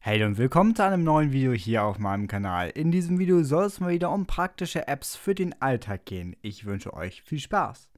Hey und willkommen zu einem neuen Video hier auf meinem Kanal. In diesem Video soll es mal wieder um praktische Apps für den Alltag gehen. Ich wünsche euch viel Spaß.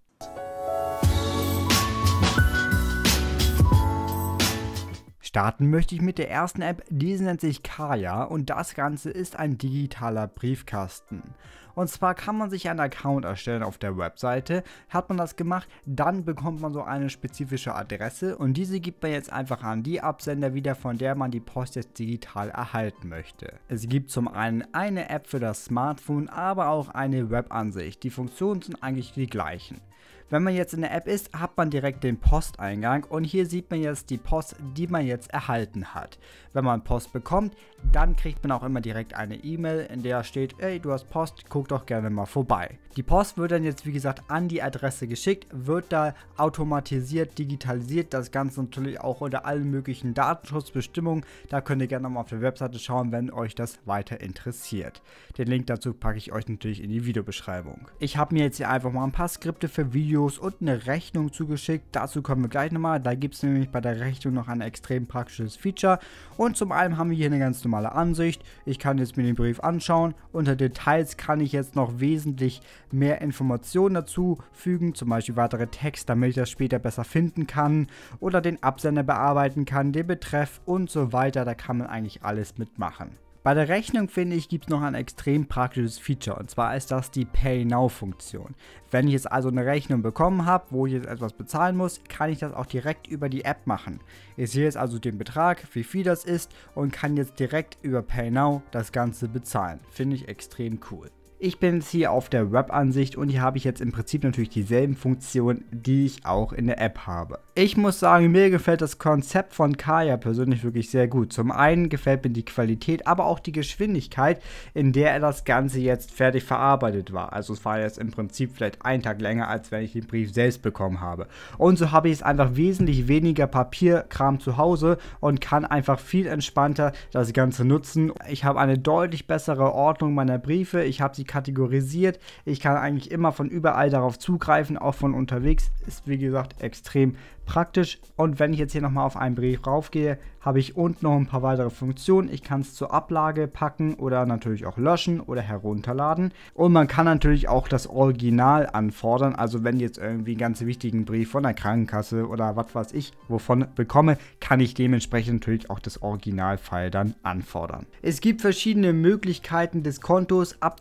Starten möchte ich mit der ersten App, diese nennt sich Kaya und das Ganze ist ein digitaler Briefkasten. Und zwar kann man sich einen Account erstellen auf der Webseite. Hat man das gemacht, dann bekommt man so eine spezifische Adresse und diese gibt man jetzt einfach an die Absender wieder, von der man die Post jetzt digital erhalten möchte. Es gibt zum einen eine App für das Smartphone, aber auch eine Webansicht. Die Funktionen sind eigentlich die gleichen. Wenn man jetzt in der App ist, hat man direkt den Posteingang und hier sieht man jetzt die Post, die man jetzt erhalten hat. Wenn man Post bekommt, dann kriegt man auch immer direkt eine E-Mail, in der steht, ey, du hast Post, guck doch gerne mal vorbei. Die Post wird dann jetzt wie gesagt an die Adresse geschickt, wird da automatisiert, digitalisiert, das Ganze natürlich auch unter allen möglichen Datenschutzbestimmungen. Da könnt ihr gerne mal auf der Webseite schauen, wenn euch das weiter interessiert. Den Link dazu packe ich euch natürlich in die Videobeschreibung. Ich habe mir jetzt hier einfach mal ein paar Skripte für Videos und eine Rechnung zugeschickt. Dazu kommen wir gleich nochmal. Da gibt es nämlich bei der Rechnung noch ein extrem praktisches Feature. Und zum einen haben wir hier eine ganz normale Ansicht. Ich kann jetzt mir den Brief anschauen. Unter Details kann ich jetzt noch wesentlich mehr Informationen dazu fügen. Zum Beispiel weitere Text, damit ich das später besser finden kann. Oder den Absender bearbeiten kann, den Betreff und so weiter. Da kann man eigentlich alles mitmachen. Bei der Rechnung, finde ich, gibt es noch ein extrem praktisches Feature und zwar ist das die Pay Now Funktion. Wenn ich jetzt also eine Rechnung bekommen habe, wo ich jetzt etwas bezahlen muss, kann ich das auch direkt über die App machen. Ich sehe jetzt also den Betrag, wie viel das ist und kann jetzt direkt über Pay Now das Ganze bezahlen. Finde ich extrem cool. Ich bin jetzt hier auf der Webansicht und hier habe ich jetzt im Prinzip natürlich dieselben Funktionen, die ich auch in der App habe. Ich muss sagen, mir gefällt das Konzept von Kaya persönlich wirklich sehr gut. Zum einen gefällt mir die Qualität, aber auch die Geschwindigkeit, in der das Ganze jetzt fertig verarbeitet war. Also es war jetzt im Prinzip vielleicht einen Tag länger, als wenn ich den Brief selbst bekommen habe. Und so habe ich jetzt einfach wesentlich weniger Papierkram zu Hause und kann einfach viel entspannter das Ganze nutzen. Ich habe eine deutlich bessere Ordnung meiner Briefe, ich habe sie kategorisiert. Ich kann eigentlich immer von überall darauf zugreifen, auch von unterwegs. Ist wie gesagt extrem praktisch. Und wenn ich jetzt hier nochmal auf einen Brief raufgehe, habe ich unten noch ein paar weitere Funktionen. Ich kann es zur Ablage packen oder natürlich auch löschen oder herunterladen. Und man kann natürlich auch das Original anfordern. Also wenn ich jetzt irgendwie einen ganz wichtigen Brief von der Krankenkasse oder was weiß ich wovon bekomme, kann ich dementsprechend natürlich auch das Originalfile dann anfordern. Es gibt verschiedene Möglichkeiten des Kontos. Ab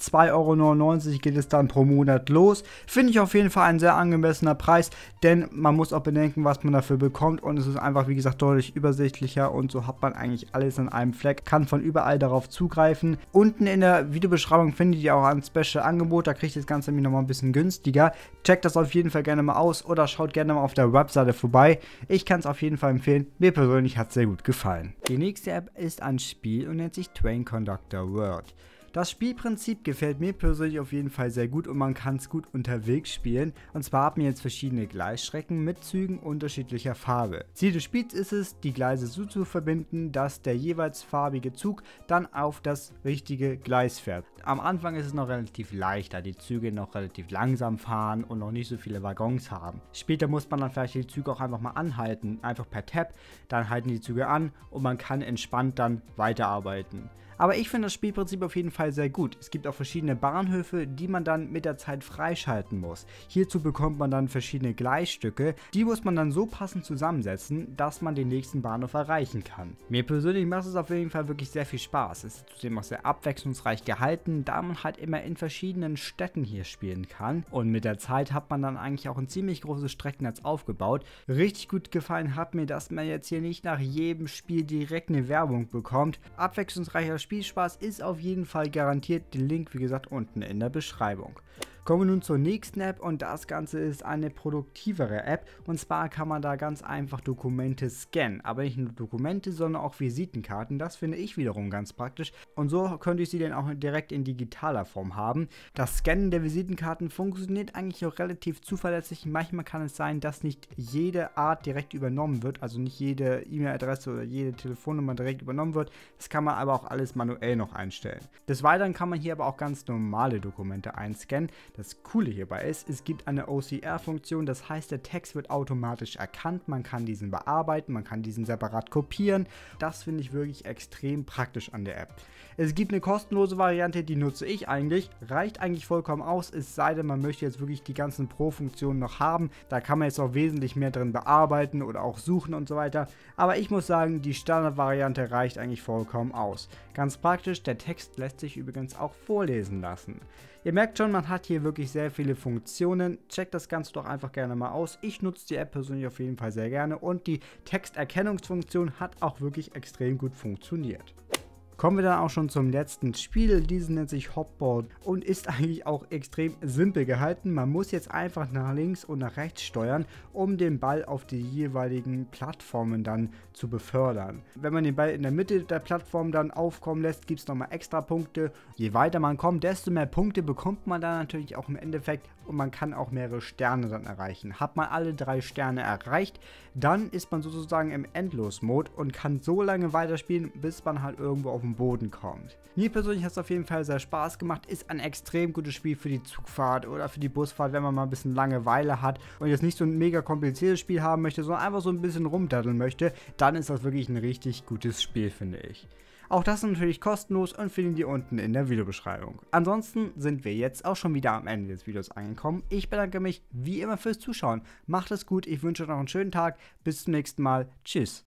2,99 € geht es dann pro Monat los. Finde ich auf jeden Fall ein sehr angemessener Preis, denn man muss auch bedenken, was man dafür bekommt und es ist einfach, wie gesagt, deutlich übersichtlicher und so hat man eigentlich alles an einem Fleck, kann von überall darauf zugreifen. Unten in der Videobeschreibung findet ihr auch ein Special-Angebot, da kriegt ihr das Ganze nämlich nochmal ein bisschen günstiger. Checkt das auf jeden Fall gerne mal aus oder schaut gerne mal auf der Webseite vorbei. Ich kann es auf jeden Fall empfehlen, mir persönlich hat es sehr gut gefallen. Die nächste App ist ein Spiel und nennt sich Train Conductor World. Das Spielprinzip gefällt mir persönlich auf jeden Fall sehr gut und man kann es gut unterwegs spielen. Und zwar haben wir jetzt verschiedene Gleisstrecken mit Zügen unterschiedlicher Farbe. Ziel des Spiels ist es, die Gleise so zu verbinden, dass der jeweils farbige Zug dann auf das richtige Gleis fährt. Am Anfang ist es noch relativ leicht, da die Züge noch relativ langsam fahren und noch nicht so viele Waggons haben. Später muss man dann vielleicht die Züge auch einfach mal anhalten, einfach per Tab, dann halten die Züge an und man kann entspannt dann weiterarbeiten. Aber ich finde das Spielprinzip auf jeden Fall sehr gut. Es gibt auch verschiedene Bahnhöfe, die man dann mit der Zeit freischalten muss. Hierzu bekommt man dann verschiedene Gleisstücke. Die muss man dann so passend zusammensetzen, dass man den nächsten Bahnhof erreichen kann. Mir persönlich macht es auf jeden Fall wirklich sehr viel Spaß. Es ist zudem auch sehr abwechslungsreich gehalten, da man halt immer in verschiedenen Städten hier spielen kann. Und mit der Zeit hat man dann eigentlich auch ein ziemlich großes Streckennetz aufgebaut. Richtig gut gefallen hat mir, dass man jetzt hier nicht nach jedem Spiel direkt eine Werbung bekommt. Abwechslungsreicher Spielspaß ist auf jeden Fall garantiert. Den Link, wie gesagt, unten in der Beschreibung. Kommen wir nun zur nächsten App und das Ganze ist eine produktivere App und zwar kann man da ganz einfach Dokumente scannen, aber nicht nur Dokumente, sondern auch Visitenkarten. Das finde ich wiederum ganz praktisch und so könnte ich sie dann auch direkt in digitaler Form haben. Das Scannen der Visitenkarten funktioniert eigentlich auch relativ zuverlässig. Manchmal kann es sein, dass nicht jede Art direkt übernommen wird, also nicht jede E-Mail-Adresse oder jede Telefonnummer direkt übernommen wird. Das kann man aber auch alles manuell noch einstellen. Des Weiteren kann man hier aber auch ganz normale Dokumente einscannen. Das Coole hierbei ist, es gibt eine OCR-Funktion, das heißt, der Text wird automatisch erkannt, man kann diesen bearbeiten, man kann diesen separat kopieren. Das finde ich wirklich extrem praktisch an der App. Es gibt eine kostenlose Variante, die nutze ich eigentlich, reicht eigentlich vollkommen aus, es sei denn, man möchte jetzt wirklich die ganzen Pro-Funktionen noch haben. Da kann man jetzt auch wesentlich mehr drin bearbeiten oder auch suchen und so weiter. Aber ich muss sagen, die Standardvariante reicht eigentlich vollkommen aus. Ganz praktisch, der Text lässt sich übrigens auch vorlesen lassen. Ihr merkt schon, man hat hier wirklich sehr viele Funktionen. Checkt das Ganze doch einfach gerne mal aus. Ich nutze die App persönlich auf jeden Fall sehr gerne und die Texterkennungsfunktion hat auch wirklich extrem gut funktioniert. Kommen wir dann auch schon zum letzten Spiel. Dieses nennt sich Hopball und ist eigentlich auch extrem simpel gehalten. Man muss jetzt einfach nach links und nach rechts steuern, um den Ball auf die jeweiligen Plattformen dann zu befördern. Wenn man den Ball in der Mitte der Plattform dann aufkommen lässt, gibt es nochmal extra Punkte. Je weiter man kommt, desto mehr Punkte bekommt man dann natürlich auch im Endeffekt und man kann auch mehrere Sterne dann erreichen. Hat man alle 3 Sterne erreicht, dann ist man sozusagen im Endlos-Mode und kann so lange weiterspielen, bis man halt irgendwo auf den Boden kommt. Mir persönlich hat es auf jeden Fall sehr Spaß gemacht, ist ein extrem gutes Spiel für die Zugfahrt oder für die Busfahrt, wenn man mal ein bisschen Langeweile hat und jetzt nicht so ein mega kompliziertes Spiel haben möchte, sondern einfach so ein bisschen rumdaddeln möchte, dann ist das wirklich ein richtig gutes Spiel, finde ich. Auch das ist natürlich kostenlos und findet ihr unten in der Videobeschreibung. Ansonsten sind wir jetzt auch schon wieder am Ende des Videos angekommen. Ich bedanke mich wie immer fürs Zuschauen. Macht es gut, ich wünsche euch noch einen schönen Tag. Bis zum nächsten Mal. Tschüss.